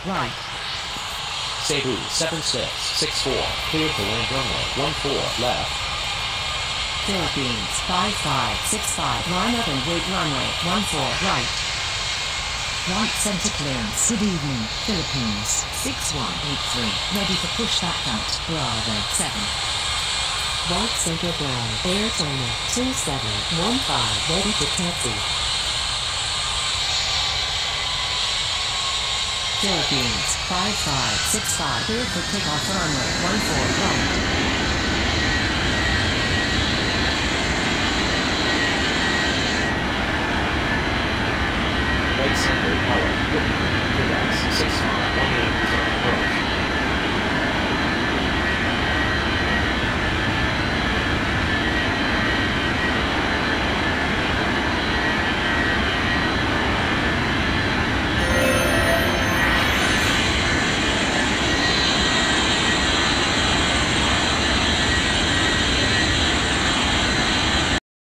right. Cebu 7664, clear to land runway 14 left. Philippines 5565, line up and wait runway 14 right. Right center clearance. Good evening, Philippines 6183, ready to push that out. Bravo 7. Right center ground, Air China 2715, ready to taxi. Philippines 5565, clear for takeoff runway 14 right. Right center power.